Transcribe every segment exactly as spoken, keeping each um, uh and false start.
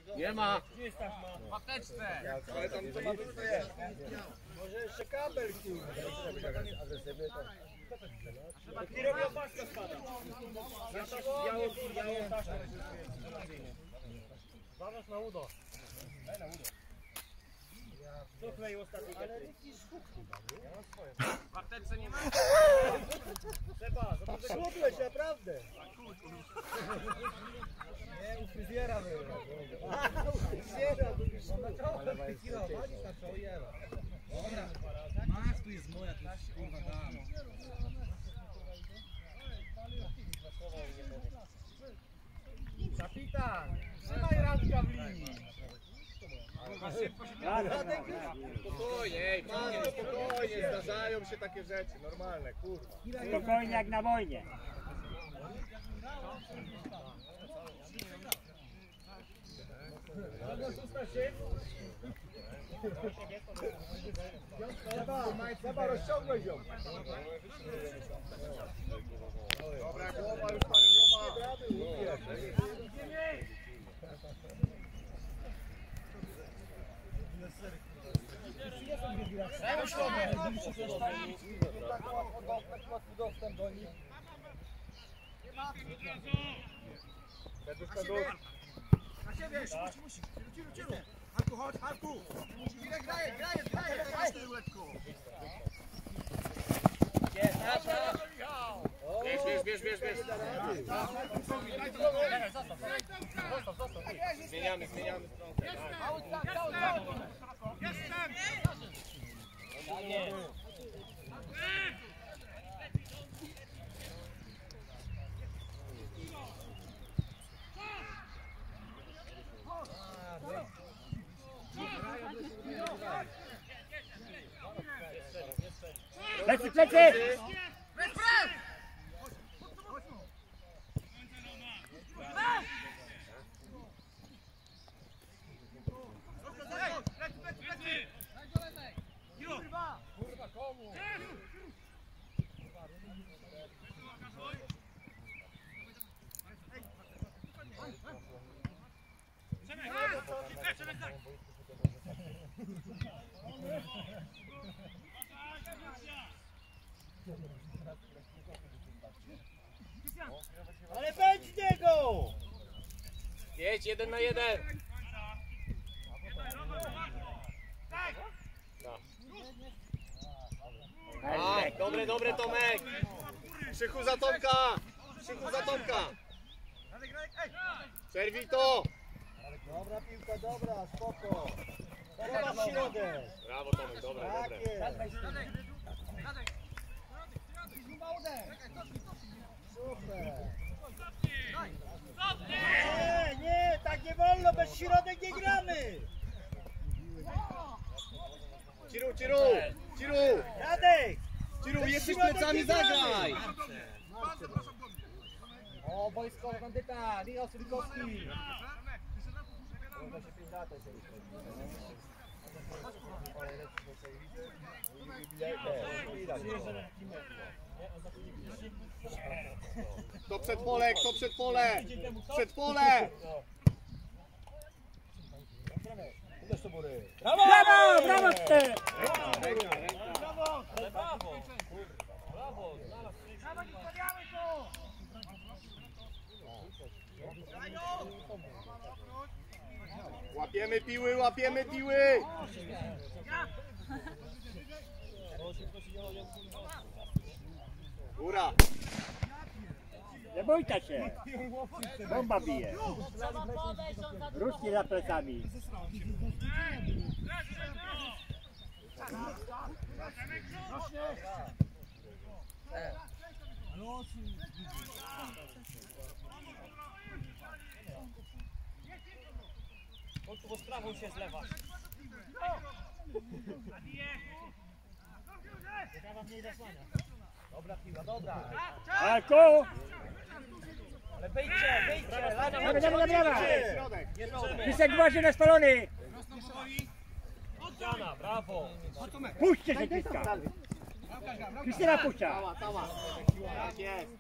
Nie ma. W apteczce. Ale tam co ma być, to jest. Może jeszcze kabel, kurwa. Nie robię opaska spada. Białą taśmę. Zaraz na udo. Daj na udo. Co kleił ostatni? Ale jakiś huk chyba, nie? Ja mam swoje. W apteczce nie ma? Seba, schudłeś, naprawdę. Nie, u fryzjera był. U fryzjera był. Na czoło, kilo, chodzisz na czoło i jela. Dobra, masz, tu jest moja, tu jest kurwa dam. Kapitan, trzymaj Radka w linii. Spokojnie, spokojnie, zdarzają się takie rzeczy, normalne, kurwa. Spokojnie jak na wojnie. Seba, Seba, rozciągnąć ją. Dobra, głowa, już mamy głowa. Daj środek. Taki dostęp do nich. Na siebie, musi, musi. Ciru, ciru. Halku, chodź, Halku. Graje, graje, graje, graje. Bierz, bierz, bierz, bierz, bierz. Zmieniamy, zmieniamy stronę. Jestem! Plecy, plecy! Ale będzie niego! Jedź, jeden na jeden. A, dobre, dobre, Tomek. Krzychu za Tomka. Krzychu za Tomka. Przerwij to. Dobra piłka, dobra, spoko. Dobra w środek. Brawo, Tomek, dobre, Tak dobre. jest. Super. Nie, nie, tak nie wolno, bez środek nie gramy. Ciru, Ciru, Ciru. Radek. Ciru, jesteś plecami, zagraj. O, wojskowy kandydat, Michał Sulikowski. To przed pole, kto przed pole? Przed pole. Brawo, brawo ty! Ręka, ręka, ręka. Brawo! Brawo! Brawo! Brawo, nie stawiamy to! Łapiemy piły, łapiemy piły. Góra. Nie bójcie się! Bomba bije! Ruszcie za plecami! On tu bo strachą się zlewa. Dobra piła, dobra. Alku! Ale wyjdźcie, wyjdźcie! Dawaj, dawaj, dawaj! Pisek właśnie na spalony! Ściana, brawo! Puśćcie się, Kiska! Krystyna puszcza! Cała, cała. Tak jest.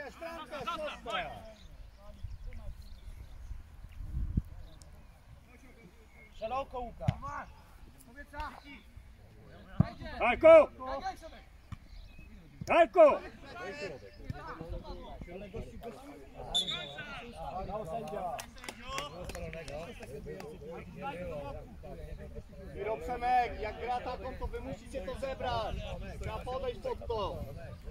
Szranka, szranka, szranka. Szeroko, Łuka. Halko! Halko! Miro Przemek, jak gra taką, to wy musicie to zebrać. Trzeba podejść pod to.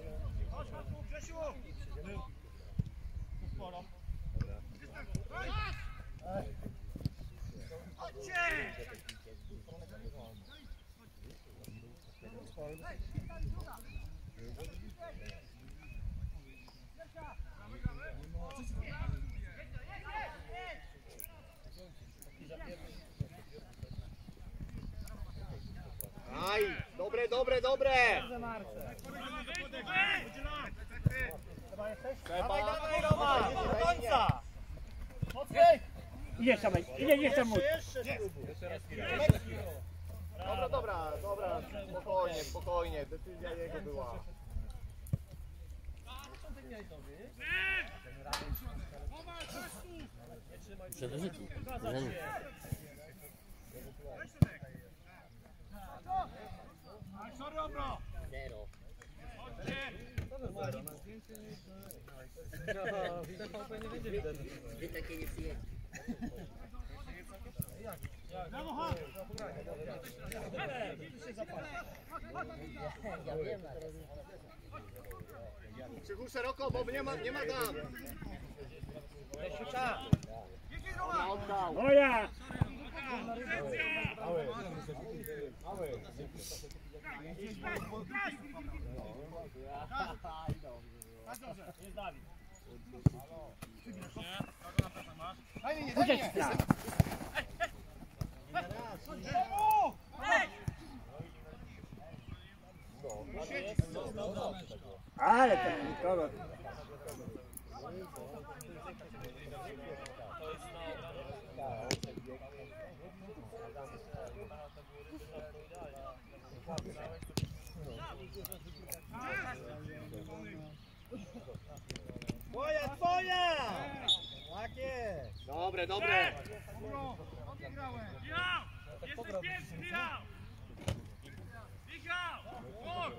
Aj, dobre, dobre, dobre. Dawaj, dawaj, Roman, do końca. Mocniej. Idziesz tam, idzie, idziesz tam. Dobra, dobra, dobra, spokojnie, spokojnie, decyzja jego była. Przedłużyki. Zero. Wy takie nie przyjedzie. Ja wiem, Krzychu szeroko, bo nie ma, nie ma dam. Dobra, oddał. Moja! Uciekł stran. Ale to nikogo. Twoja, twoja! Tak jest. Dobre, dobre. Jesteś pierwszy, Michał! Michał! Mów!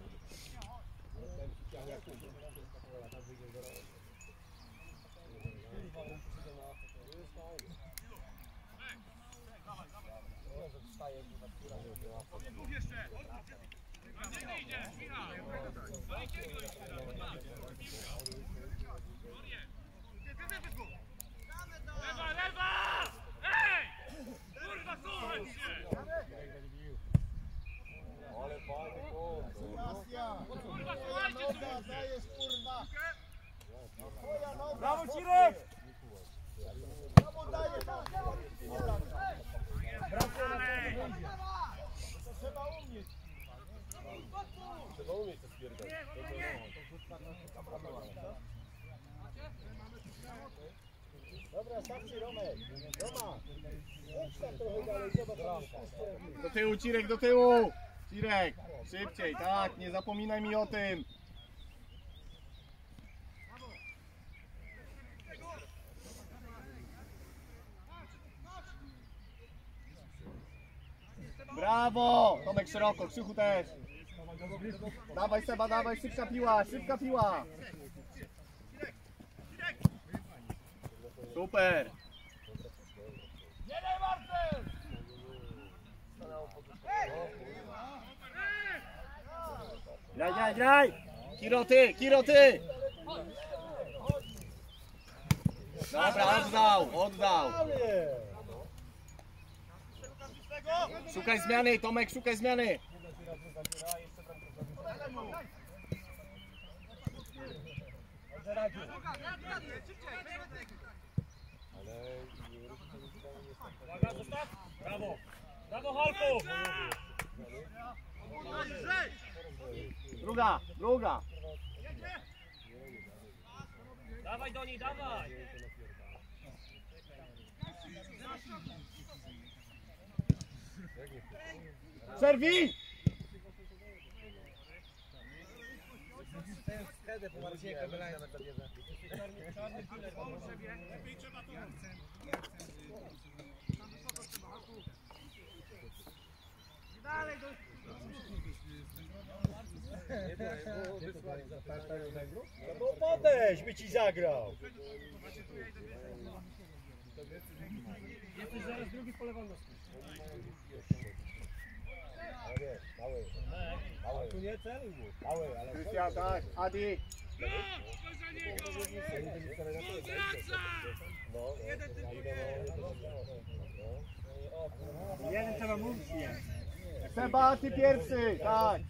Mów jeszcze! Nie idzie, Michał! Lewa, lewa! Ej! Kurwa, słuchaj się! Kurwa, słuchajcie, co Brawo, Cirek! Dobra, starczy Romek. Roma. Idź tak trochę dalej, zobacz. Do tyłu, Cirek, do tyłu. Cirek, szybciej, tak, nie zapominaj mi o tym. Brawo! Tomek szeroko, Krzychu też. Dawaj Seba, dawaj, szybka piła, szybka piła. Super. Graj, graj, graj! Kiro ty, Kiro ty. Dobra, oddał, oddał. Szukaj zmiany, Tomek, szukaj zmiany. Brawo! Brawo, Halku! Druga, druga. Dawaj do niej, dawaj! Serwij! Jedę po Marciekę Belańską. Czarny filer. Lepiej trzeba tu. Tam wysoko trzeba, Haku. I dalej do... No bo podejdź, by ci zagrał. Jesteś zaraz drugi w pole wolności. Mały, mały. Tu nie celuj mu. Mały, ale... Krystian, tak, Adi. No! Chodź za niego! Wraca! No, Jeden tylko nie! jeden trzeba mówić, nie. Seba, ty pierwszy, tak.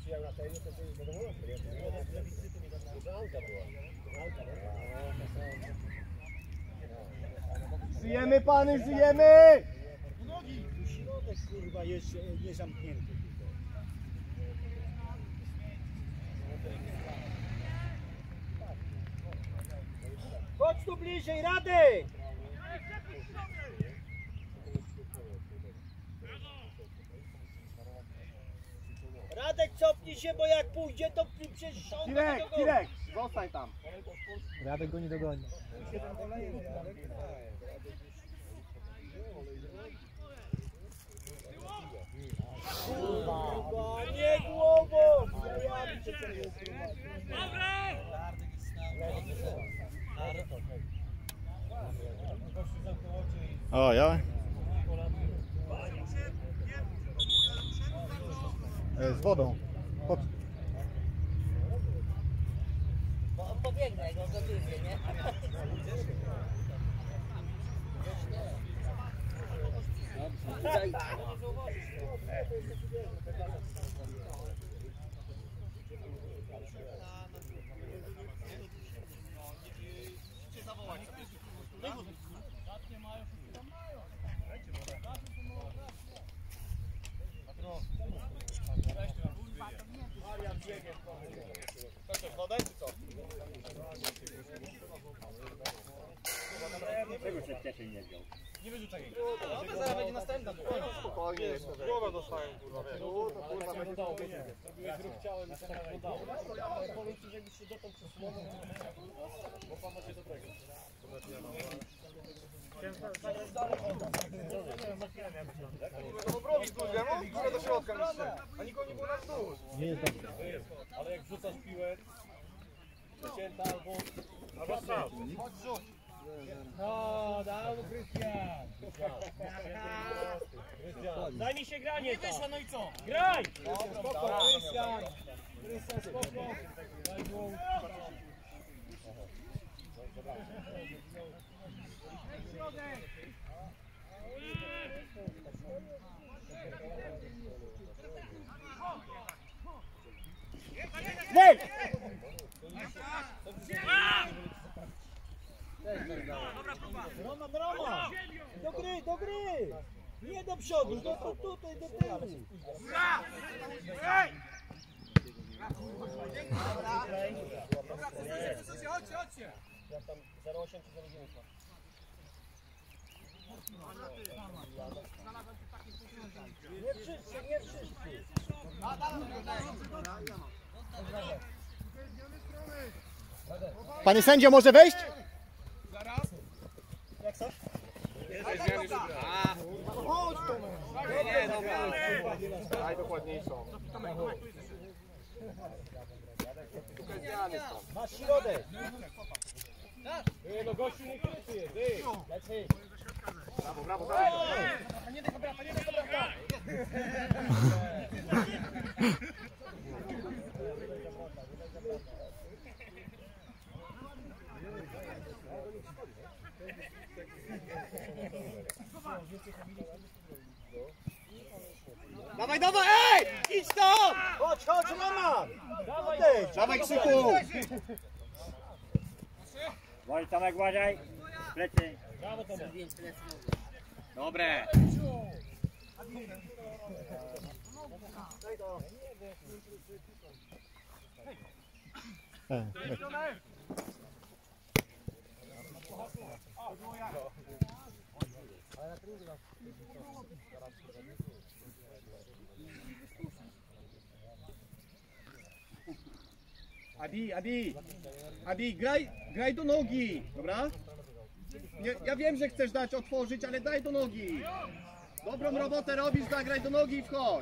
Żyjemy, pany, żyjemy! Tu środek, kurwa, jest niezamknięty. Chodź tu bliżej, Radek! Radek, cofnij się, bo jak pójdzie, to przecież on Kirek, go Kirek, zostań tam. Radek go nie dogoni. Kurwa, nie głową! Dobra! O, ja? Z wodą. Pod... Bo on pobiegnę, jak on dogryzie, nie? Dobrze. Czego się wcześniej nie wziął? No, zaraz będzie następna. Spokojnie, głowę dostałem, kurwa, wiesz. Tu, to kurwa będzie to Chciałem, że tak podało. Powiem ci, żebyś się dotąd przesunął. Bo pan ma się dobrego. Obrobić dłużej, no? Górę do środka jeszcze. A nikogo nie było na wzdłuż. Nie jest dobrze. Ale jak wrzucasz piłę, przecięta albo... Albo strzał. No, dał mu Krystian. Daj mi się granie. Nie wyszło, no i co? Graj! Spoko, Krystian. Krystian, spoko. Daj mu. Hej! Roman, Roman! Do gry, do gry! Nie do przodu, do, do tutaj, do tyłu! Chodźcie, chodźcie! Jak tam zero osiem czy zero dziewięć ma? Nie wszyscy, nie wszyscy! Panie sędzio, może wejść? Jak chcesz? Daj dokładniejszą. Masz środek! Ty, no gościu nie kryty jest, ty! Lecy! Brawo, brawo, brawo. Nie tego brata, nie tego brata! Dawaj, dawaj, ej! Idź tam! Chodź, chodź, Roman! Odejdź! Dawaj, Krzyku! Uważaj, Tomek, uważaj! Plecy! Brawo Tomek! Dobre. Adi, Adi, Adi, graj, graj do nogi, dobra? Nie, ja wiem, że chcesz dać otworzyć, ale daj do nogi. Dobrą robotę robisz, zagraj do nogi i wchodź.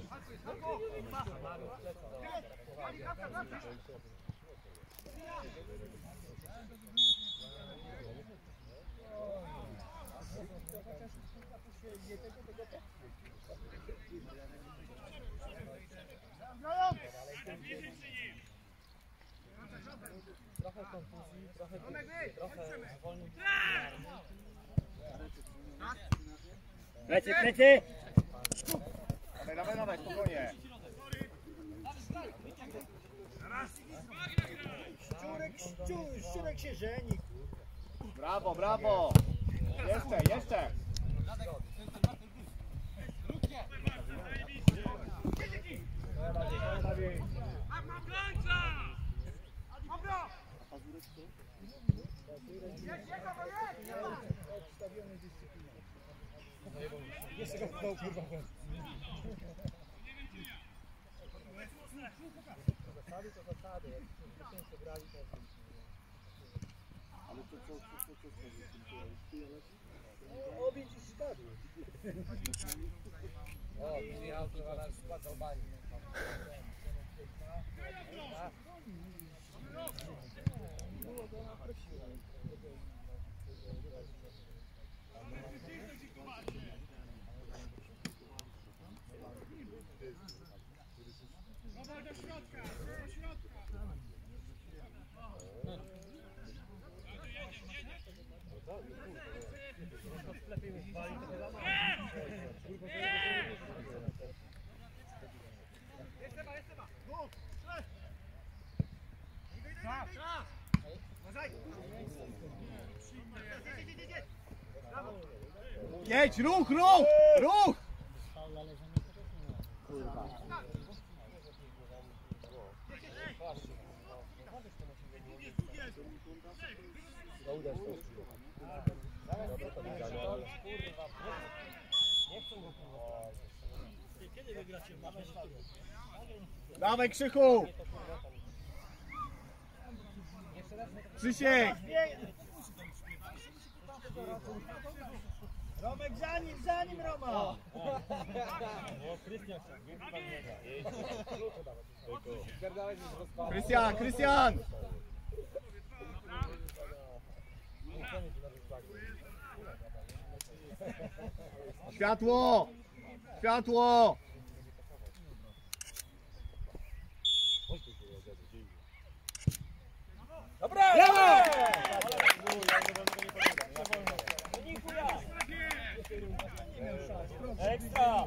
Trochę kontuzji, trochę trochę zwolnił. Plecy, plecy! Dawaj, dawaj, dawaj, spokojnie. Szczurek, szczur, szczurek się żeni. Brawo, brawo. Jeszcze, jeszcze. Jeszcze go wdał, kurwa. Zasady to zasady, jak się grali to... Ale to co, co, co, co, Obić i spadł. O, przyjechał chyba na skład z Albanii. Dawaj do środka, do środka. Jedź, ruch, ruch, ruch! Dawaj, Krzychu! Krzysiek! Romek za nim, za nim Roma! Krystian, Krystian! Światło! Światło! Dobra! Ekstra!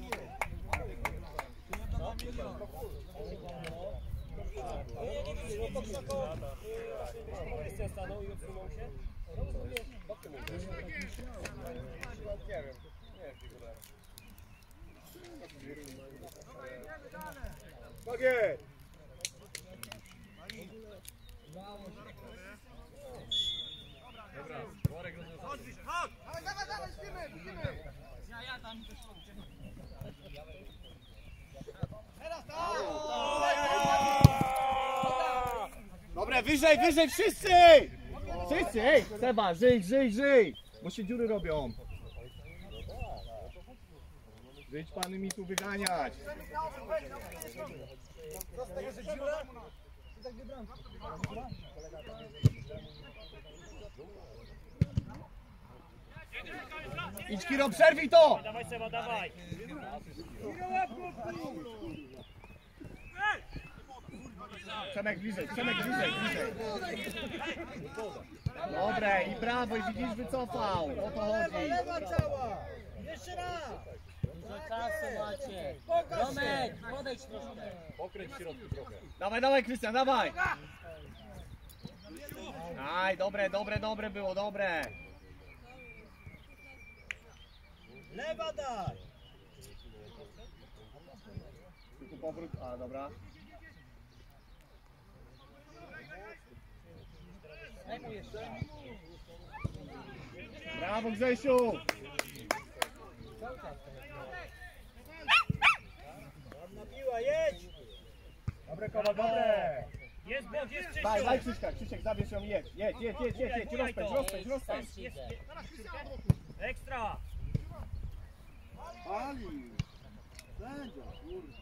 Stanął i odsunął się? Tak jest! Dobre, wyżej, wyżej, wszyscy! Wszyscy, ej! Seba, żyj, żyj, żyj! Bo się dziury robią. Wyjdź pany mi tu wyganiać. Co z tego, że dziura? I tak wybram. Idź Kiro, przerwij to! Dawaj Seba, dawaj! Przemek bliżej, Przemek bliżej, bliżej. Dobre, i brawo, i widzisz, wycofał. O to chodzi. Lewa cała! Jeszcze raz! Dużo czasu macie. Romek, podejdź troszkę. Dawaj, dawaj, Krystian, dawaj! Aj, dobre, dobre, dobre było, dobre. Lewa daj! Tylko powrót, a dobra. Brawo, Grzesiu! Ładna piła, jedź! Dobre, Kowa, dobre! Jest błąd, jest Krzysiu! Daj, daj Krzyśka, Krzysiek, zabierz ją i jedź. Jedź, jedź, jedź, jedź, jedź, rozpędź, rozpędź, rozpędź. Ekstra! Ali! Sędzia, kurwa.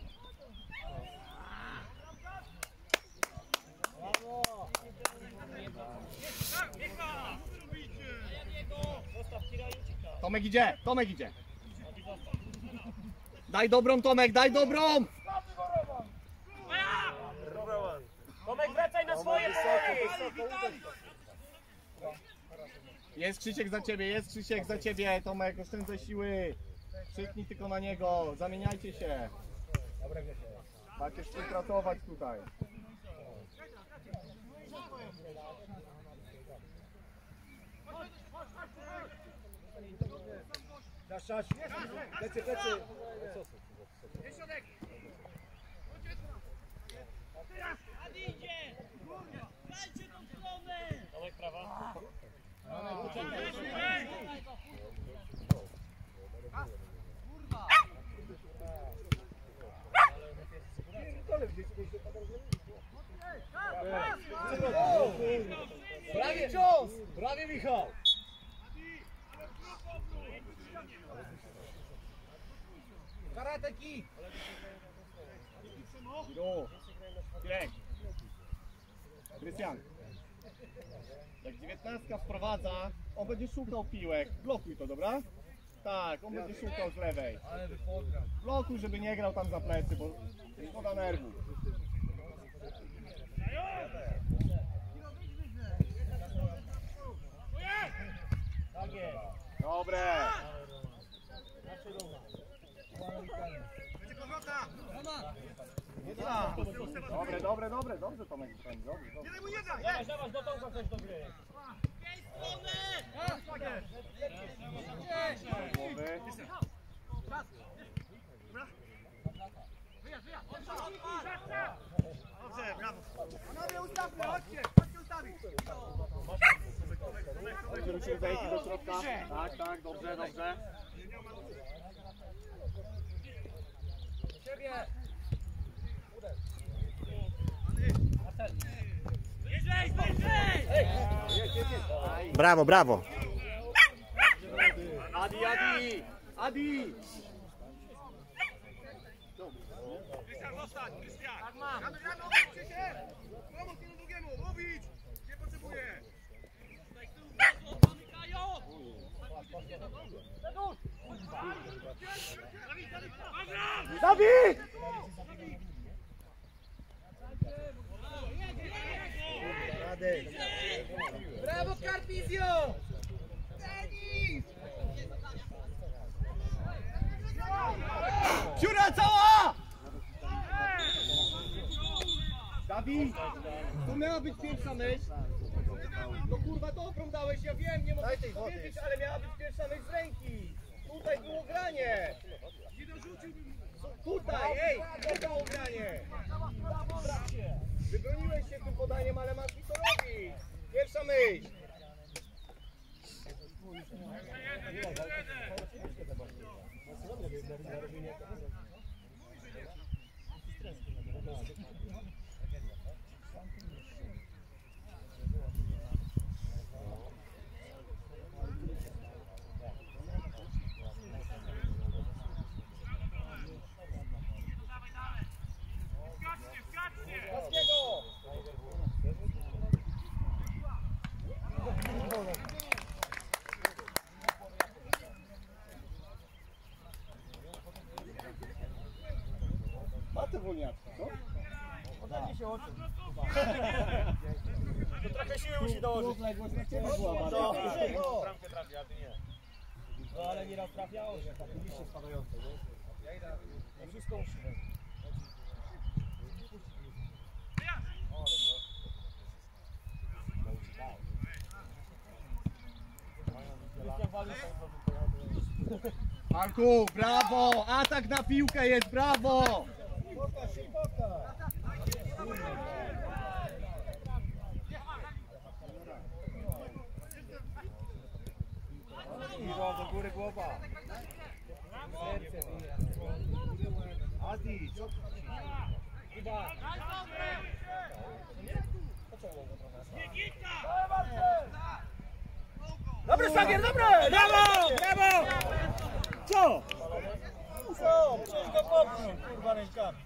Brawo! Tomek idzie, Tomek idzie. Daj dobrą, Tomek, daj dobrą! Tomek, wracaj na swoje powoli! Jest Krzysiek za ciebie, jest Krzysiek za ciebie, Tomek, oszczędzaj siły. Krzyknij tylko na niego, zamieniajcie się. Tak jest współpracować tutaj. Czas, czas. Plecy, plecy. Tomek, prawa. Prawie cios! Prawie Michał! Karate kid! Jo. Kirek. Krystian. Jak dziewiętnastka wprowadza, on będzie szukał piłek. Blokuj to, dobra? Tak, on będzie szukał z lewej. Blokuj, żeby nie grał tam za plecy, bo szkoda nerwów. Dobre. Dobre, dobre, dobre, dobrze Tomek. Dobrze, dobrze. Dawaj, dawaj, do Tomka coś do gry. Głowy. Dobrze, brawo. Panowie, ustawmy, chodźcie, chodźcie ustawić. Musimy zejść do środka. Tak, tak, dobrze, dobrze. Ciebie! Brawo, brawo. Adi, Adi! Adi! Krystian, zostań, Krystian. Tak mam. Rano, rano, obróćcie się. Pomóż jedno drugiemu, mówić. Nie potrzebuję. Dawid! Brawo, Carpizio! Dziura cała! Dawid! To miała być pierwsza myśl. No kurwa, dobrą dałeś, ja wiem, nie mogę powiedzieć, ale miała być pierwsza myśl z ręki. Tutaj było granie. Tutaj, ej, to było granie. Wybroniłeś się tym podaniem, ale masz mi to robić. Pierwsza myśl. Ma te wolniaczki, co? Podajcie się oczy. To trochę siły musi dołożyć. No, Bramkę trafi, a ty nie. no ale nieraz trafiało się, takie liście spadające, nie? No wszystko musi być. Marku, brawo! Atak na piłkę jest, brawo! Pokaż się, pokaż! Do góry głowa. Serce bije. Adi, co? Dobry szwagier, dobry! Brawo! Brawo! Co? Co? Przecież go popchnął, kurwa, rękami.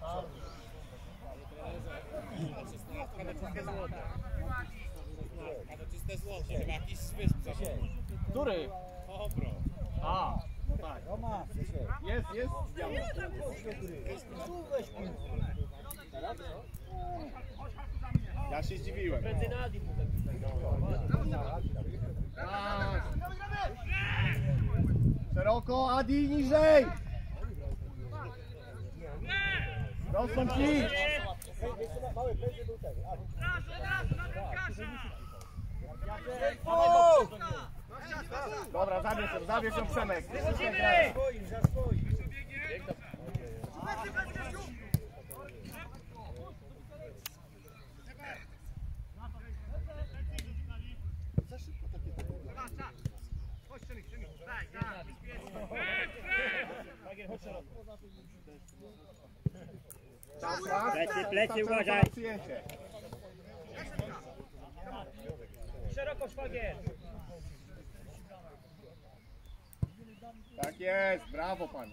Czyste złoto, chyba jakiś swist. Który? A, no tak. Roma, Jest, jest. Diamant. tu weź kurwa. Ja się zdziwiłem. Tak. Szeroko, Adi, niżej! Rosną ci! Dobra, zabierz ją, zabierz ją Przemek. Swoim, za swoim. Plecy, plecy, uważaj. Szeroko szwagier. Tak jest, brawo panie.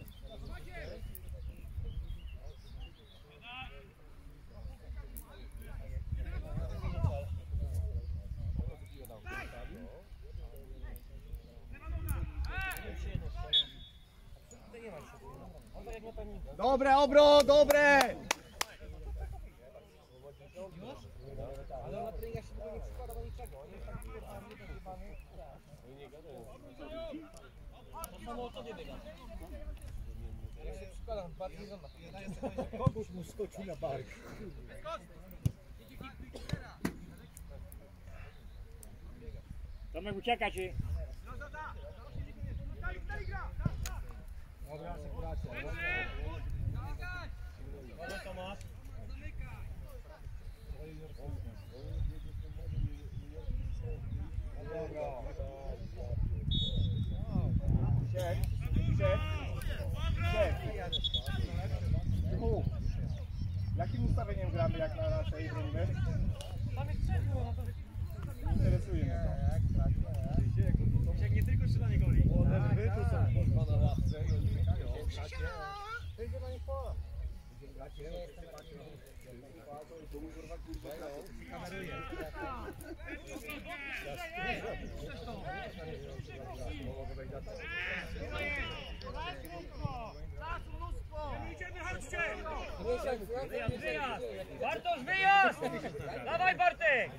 Dobre, obro, dobre! Ale na treningach się tego nie przykłada do niczego. On jest taki wyrwany, wyrwany. To samo o tobie biega. Ja się przykładam, bardziej żona. Kogoś mu skoczył na bark. Tomek ucieka ci. Dobra, asekuracja. Dobra, Tomasz. Dobra. Siek, siek, siek. U. Jakim ustawieniem gramy jak na naszej rundy? Nie interesuje mnie to. Jak nie tylko strzelanie goli. Wy tu są na ławce i oni czekają. Wyjdzie na nich pola. Kameruje. Bartosz, wyjazd! Dawaj, Bartek!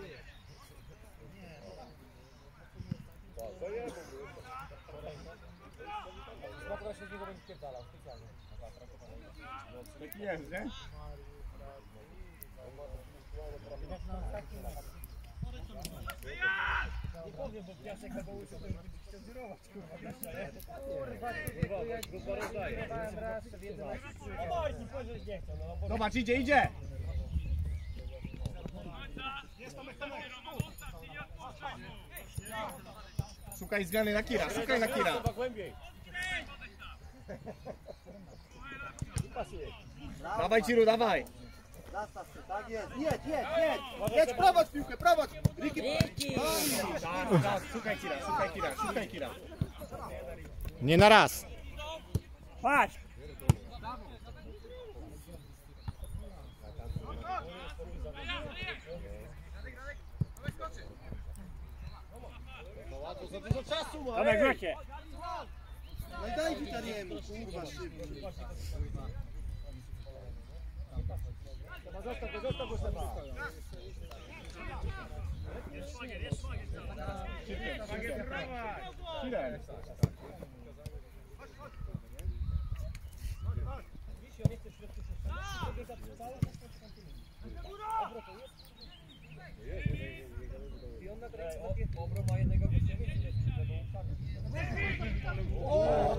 Zapraszam się z niego będzie pierdalał, specjalnie. Tak jest, nie? Nie powiem, bo piasek na bołyszu to już będzie cenzurować, kurwa, nasze. Grupa rozdaje. No Marcin, powiedzieć nie chcę, no. Zobacz, idzie, idzie! Szukaj zmiany na Kira, szukaj na Kira. Dawaj Ciru, dawaj! Zastaw się, tak jest. Jedź, jedź, jedź. Jedź, prowadź piłkę, prowadź! Riki! Dzięki! Tak, tak, szukaj Kira, szukaj Kira, szukaj Kira. Nie na raz. Patrz. Za dużo czasu ma! Tomek, wróćcie. No i daj Witaliemu, kurwa, szybko. Zostaw go, zostaw go, Seba. Kirem. I on na treningu takie obro ma jednego gościa, wiecie, O!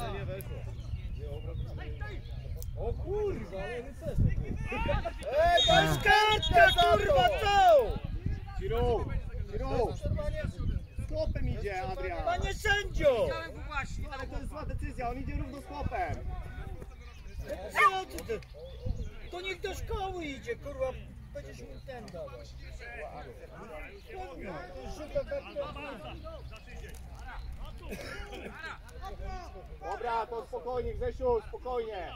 O kurwa, ale wy też. Ej, to jest kartka, kurwa, co? Ciru, Ciru! Z chłopem idzie, Adrian. Panie sędzio! Ale to jest zła decyzja, on idzie równo z chłopem. Co ty? To to niech do szkoły idzie, kurwa, będziesz mu ten dawać. Pewnie, to jest rzuta kartona. Dobra, to spokojnie, Grzesiu, spokojnie.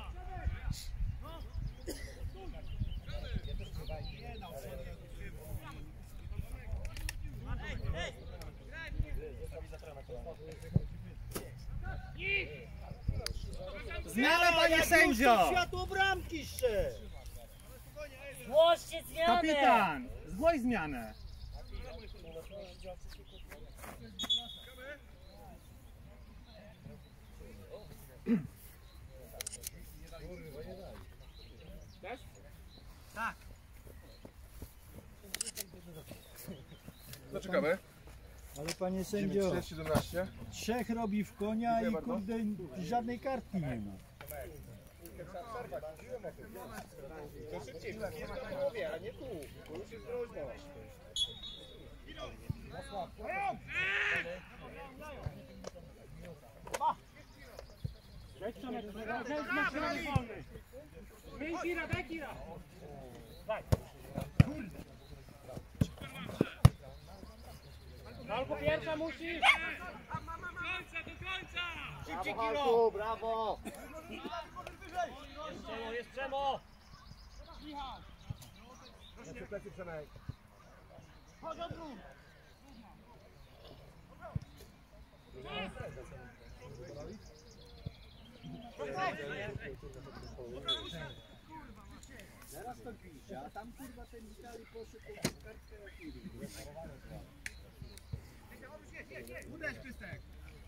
Zmiana, panie sędzio! Światło bramki jeszcze! Zgłoście zmianę! Kapitan, zgłoś zmianę. Zaczekamy. Ale panie sędzio, siedemnaście. trzech robi w konia i Dziękuję bardzo. kurde żadnej kartki nie ma. To szybciej, w głowie, a nie tu. To już jest groźno. Zmień Kira, daj Kira! Albo pierwsza musisz! Brawo, Halku, brawo. Jest Przemo, jest Przemo! Zaraz to pisze, a tam kurwa ten Witali poszedł tą kartkę na chwilę. Uderz, Krystek.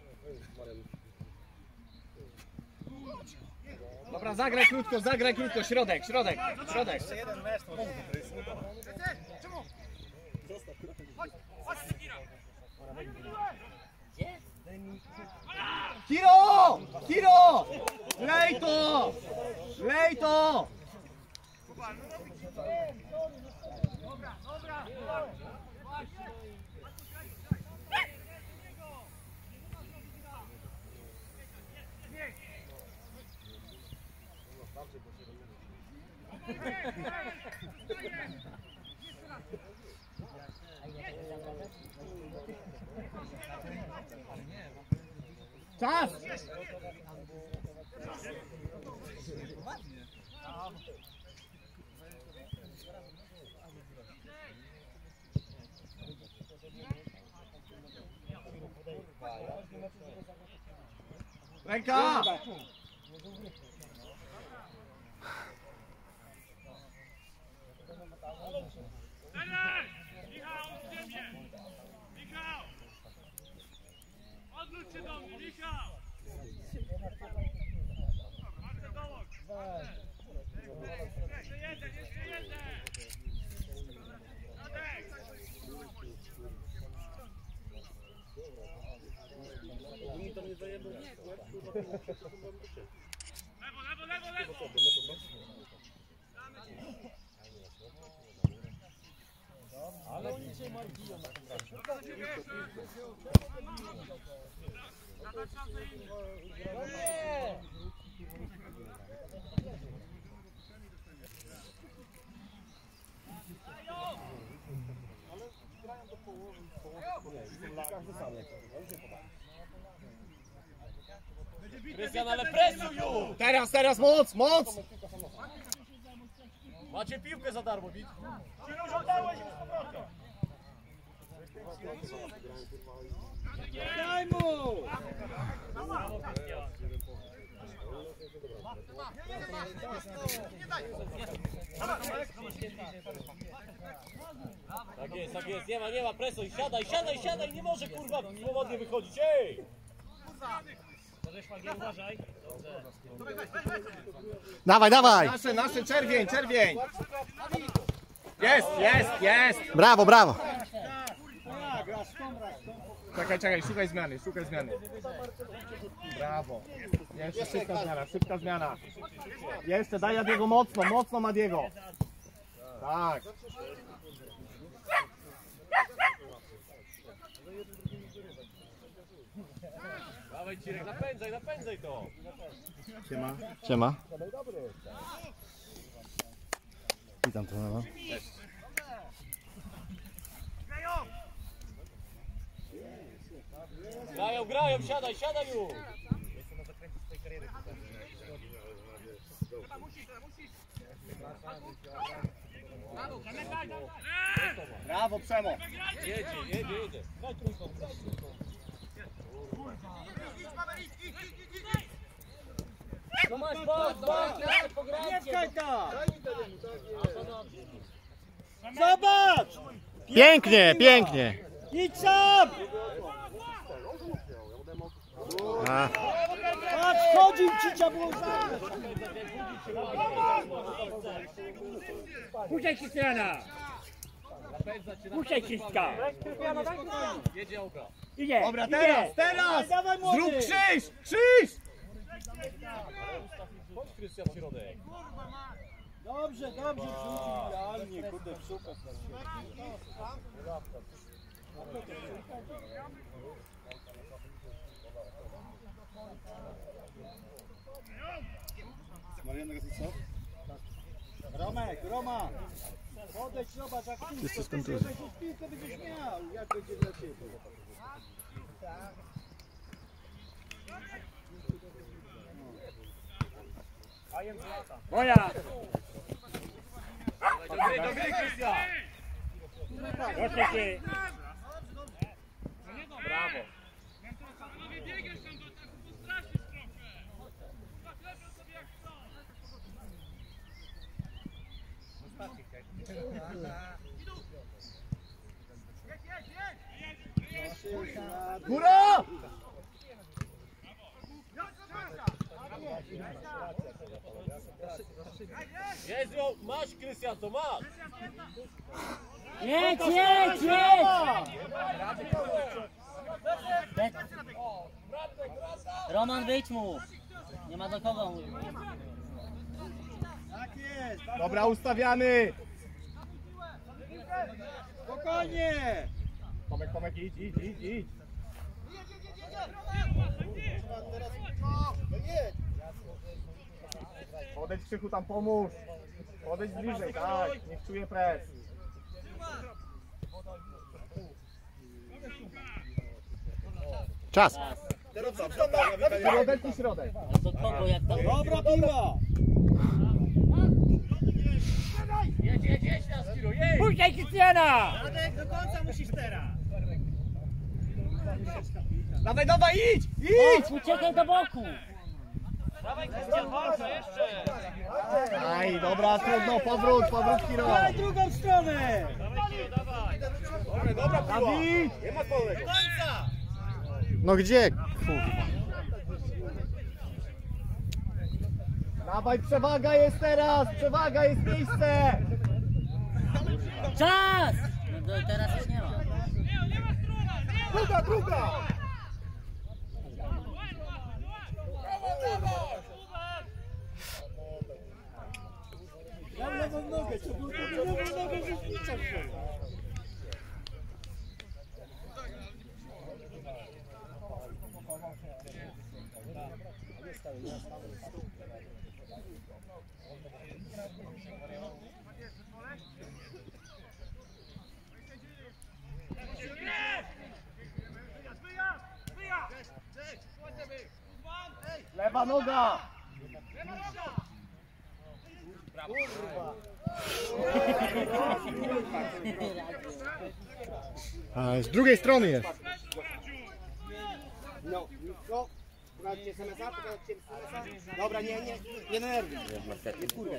Dobra, zagraj krótko, zagraj krótko, środek, środek, środek. Kiro! Kiro! Lej to! Lej to! Czas! Ręka! Michał, od ciebie! Michał! Odwróć się do mnie, Michał! Marcel, dołącz! Jeszcze jeden, jeszcze jeden! Radek! Lewo, lewo, lewo, lewo! Ale oni cię markują na tym No nie! Krystian, ale presuj już! Teraz, teraz moc, moc! Macie piłkę za darmo, widz? Daj mu! Tak jest, tak jest, nie ma, nie ma, presuj, siadaj, siadaj, siadaj, nie może kurwa swobodnie wychodzić, ej! Możesz Fagiel, uważaj. Dawaj, dawaj! Nasze, nasze, czerwień, czerwień! Jest, jest, jest! Brawo, brawo! Czekaj, czekaj, szukaj zmiany, szukaj zmiany. Brawo. Jeszcze szybka zmiana, szybka zmiana. Jeszcze, daj Adiego mocno, mocno Madiego. Tak. Dawaj Cirek, napędzaj, napędzaj to! Siema. Siema. Witam to no. Grają, grają, siadaj, siadaj już! Brawo, Przemo. Jedzie, jedzie, jedzie. Daj trójką. No masz, bok, bok, graj, Nie pograjcie. pchaj tam! Zobacz! Pięknie, pięknie. Idź sam! A, Patrz, chodził ci, trzeba było zabrać. Puszczaj Krystiana! Puszczaj Krzyśka! Jedzie Oka. Idzie! Dobra, idzie. teraz, teraz! Dawaj, młody! Zrób krzyż! Krzyż! Chodź Krystian w środek. Dobrze, dobrze, wrzucił idealnie, kurde, w szukach. Romek, Roma! Odejdź, zobacz, jak ty Wszyscy z to kontuzją. będziesz piłkę, będziesz miał, jak będzie dla ciebie. Moja! Dobry, dobry Krystian. Proszę cię! Brawo. Góra! Jezu, masz Krystian, to masz. Jedź, jedź, jedź! Roman, wyjdź mu! Nie ma do kogo mówić. Tak jest, Dobra, ustawiamy! spokojnie! Tomek, Tomek, idź, idź, idź, idź. Podejdź Krzychu, tam pomóż. Podejdź bliżej, tak, niech czuje pres. czas. Środek i środek. Ale do kogo, jak to... Dobra piła! Jedź, jedź, jedź na Spiro, jedź. Puszczaj Krystiana! Dawaj, dawaj, idź, idź! Chodź, uciekaj do boku! Dawaj Krystian, walczę jeszcze. Aj, dobra, trudno, powrót, powrót Kiro. Daj drugą stronę! Dawid! No gdzie? Kurwa. Dawaj, przewaga jest teraz, przewaga jest miejsce. Czas! No to teraz już nie ma. Druga, druga! Ja lewą nogę, co było to lewą nogę rzeźnicą. Lewa noga! A z drugiej strony jest. No, no. Pogadajcie es em es a, pogadajcie es em es a. Dobra, nie, nie, nie nerwuj. Nie kurwa.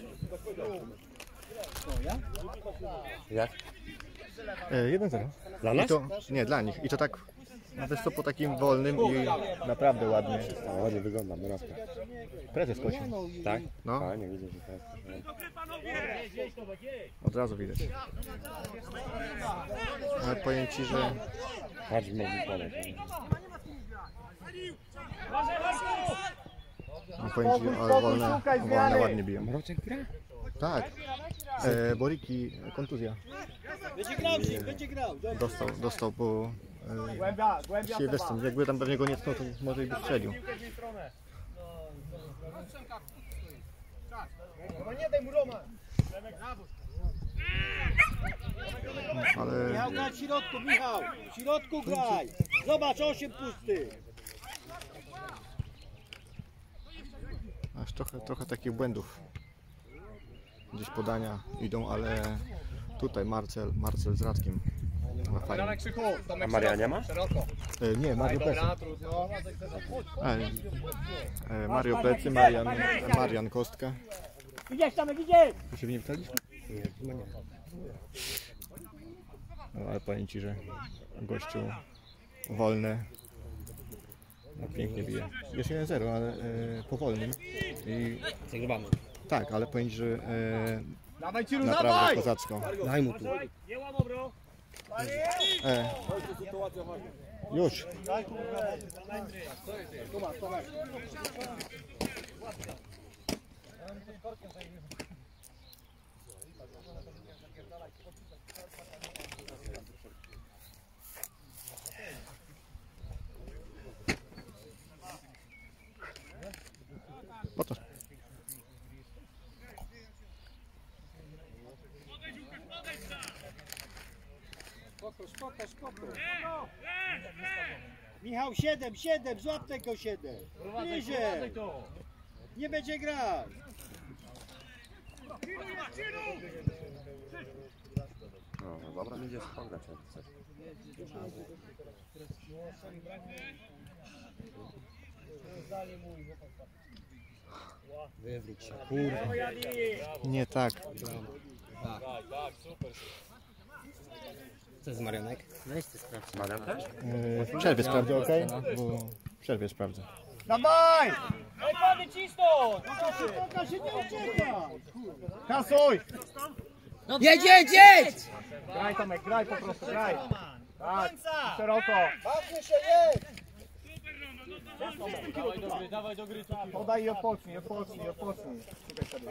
Jak? E, jeden zero. Dla nas? To, nie, dla nich. I to tak, wiesz co, po takim wolnym i naprawdę ładnie. Ładnie wygląda, Morawka. Prezes kosił. Tak? No, Fajnie, widzę, że teraz. od razu widać. Ale powiem ci, że Patrz w nogi poleć. no powiem ci, ale wolne, wolne ładnie biją. Mroczek gra? Tak. E, Boriki, kontuzja. Będzie grał, Zik, będzie grał. Dobrze. Dostał, dostał po e, Głębia, głębia Sylwestrze. Seba. Jakby tam pewnie go nie tknął, to może i by strzelił. No nie daj mu Roman! Ale Michał, graj w środku, Michał! W środku graj! Zobacz, osiem pustych! aż trochę, trochę takich błędów. Gdzieś podania idą, ale tutaj Marcel, Marcel z Radkiem ma fajnie. Dawaj Krzychu, Tomek A Maria szeroko, nie ma? Szeroko. E, nie, Mario Plecy. Dobra, trudno. E, e, Mario Plecy, Marian, Marian Kostka. Idziesz tam, idziesz! Tu się nie witaliśmy? Nie, nie. No, ale powiem Ci, że gościu wolne. No, pięknie bije. Jest jeden zero, ale e, powolnym. I Zagrywamy. tak, ale powiem Ci, że e, Dawaj Ciru, naprawdę dawaj! kozacko. Daj mu tu. Nie łamo, bro! E, już. Po to. Spoko, spoko, spoko. Michał, siedem, siedem, złap tego siedem. Bliżej. Nie będzie grać. No, dobra, będzie spągać jak chcesz. Wywróć się, kurwa. Nie tak. Co jest Marianek? Weź ty sprawdź. Marian też? E, w przerwie sprawdzę, ok? Bo w przerwie sprawdzę. Dawaj! Ej, pany, cisnąć! Spoko, się nie ucieka. Kasuj! Jedź, jedź, jedź! Graj Tomek, graj po prostu, graj. Tak, szeroko. Bawmy się, jedź. Dawaj do gry, dawaj do gry. Podaj i odpocznij, odpocznij, odpocznij. Szukaj sobie.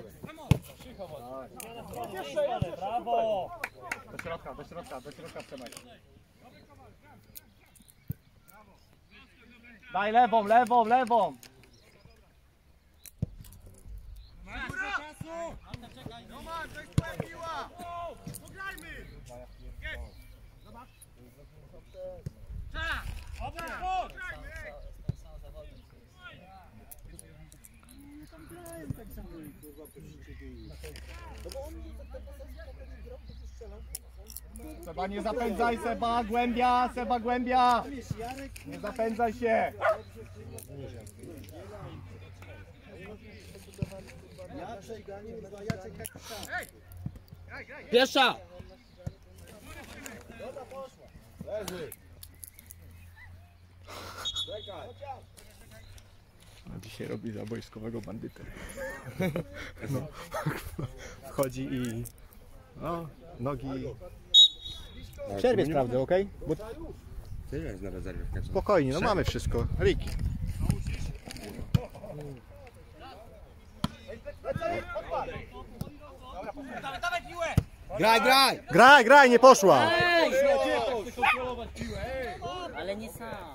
Brawo! Do środka, do środka, do środka Przemek. Daj lewą, lewą, lewą. Roman, to jest twoja piła! Pograjmy! Zobacz! Tak! Pograjmy, ej! Tam grają tak samo, kurwa, po sieci. No bo on nie tak grał, to strzelał. Seba, nie zapędzaj, Seba, głębia, Seba, głębia. Nie zapędzaj się. Jacek, kurwa, Jacek jak sam. Piesza! A dzisiaj robi za wojskowego bandytę. No, wchodzi i no, nogi. W przerwie sprawdzę, ok? Bo Ty jest na rezerwie. jak są. spokojnie, no mamy wszystko. Riki. Graj, graj! Graj, graj, nie poszła! Ale nie sam.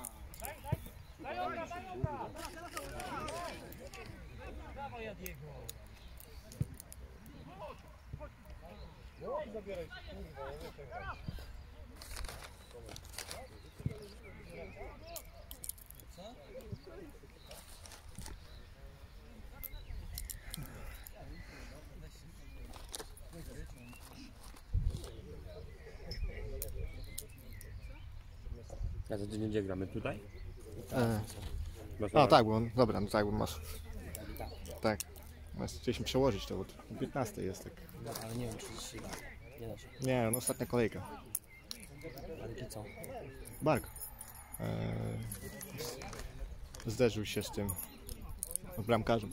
A za tydzień gdzie gramy? Tutaj? E, Masz a tak, bo dobra, no tak, bo masz. Tak. Masz, chcieliśmy przełożyć to, bo o piętnastej jest tak. Ale nie wiem, czy się da. Nie da się. Nie, no ostatnia kolejka. Ale ty co? Bark. E, zderzył się z tym z bramkarzem.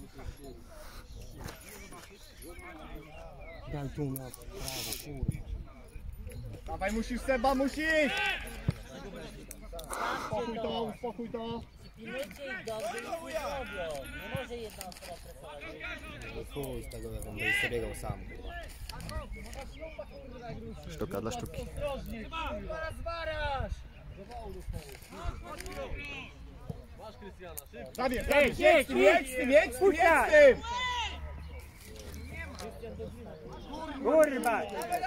Daj tu na prawo, kurwa. Dawaj, musisz, Seba, musisz. Spokój to, uspokój to. Pilnujcie ich dobrze i nic nie zrobią. Nie może jedna osoba stresować. No chuj z tego, jak on będzie sobie biegał sam, kurwa. Sztuka dla sztuki. Zabierz, zabierz, jedź z tym, jedź z tym, jedź z tym, jedź z tym. Kurwa!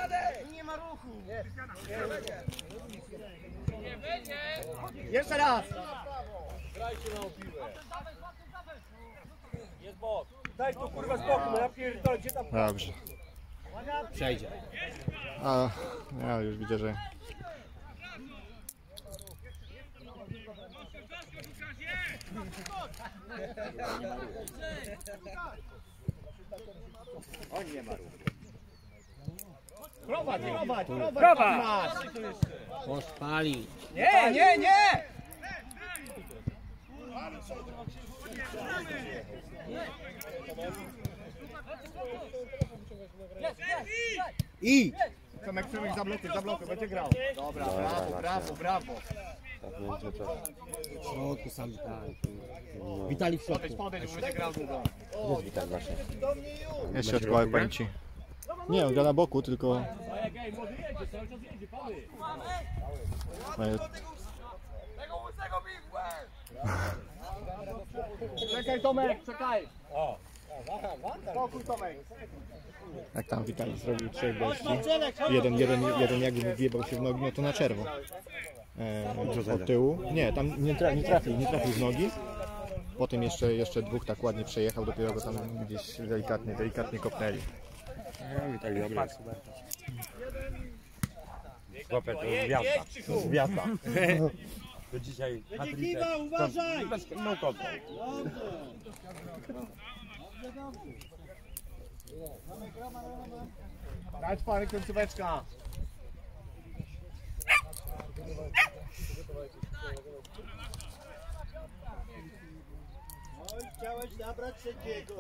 Jeszcze raz! Grajcie na piłę. Jest bok. Daj tu kurwa spokój, no ja pierdolę, gdzie tam... Dobrze. Przejdzie. A ja już widzę, że Prowadź, prowadź, prowadź! Prowadź! Masz. Pospali. Nie, nie, nie! I! Tomek, Przemek, zablokuj, zablokuj, będzie grał. Dobra, brawo, brawo, brawo. Tak, nie wiem, co W środku sam Witali. Witali w Podejdź, środku. podejdź, bo będzie grał długo. jest witak właśnie. jest środkowy, powiem ci. Nie, on gra na boku, tylko A jak ej, młody jedzie, cały czas jedzie, pany. Czekaj, Tomek, czekaj. O. Spokój, Tomek. jak tam Witali zrobił trzech gości. Jeden, jeden, jeden jakby wjebał się w nogi, no to na czerwo. E, od tyłu. Nie, tam nie, tra nie trafił, nie trafił w nogi. Potem jeszcze, jeszcze dwóch tak ładnie przejechał, dopiero go tam gdzieś delikatnie, delikatnie kopnęli. No, witak, dobry jest. Chłopie, to jest gwiazda. To jest gwiazda. To dzisiaj Kiwa, uważaj! no kotą. Dać pany końcóweczka. Oj, chciałeś zabrać sędziego.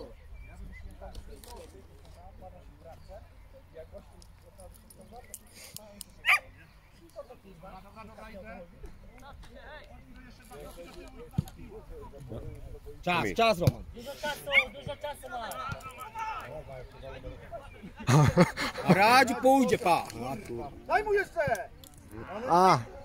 Czas, czas Roman. Dużo czasu, dużo czasu ma. A Radzi pójdzie, pa. Daj mu jeszcze! A,